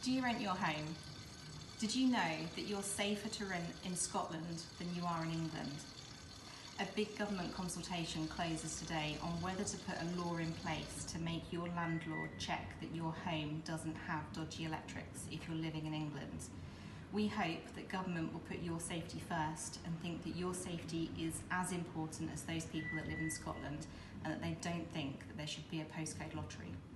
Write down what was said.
Do you rent your home? Did you know that you're safer to rent in Scotland than you are in England? A big government consultation closes today on whether to put a law in place to make your landlord check that your home doesn't have dodgy electrics if you're living in England. We hope that government will put your safety first and think that your safety is as important as those people that live in Scotland, and that they don't think that there should be a postcode lottery.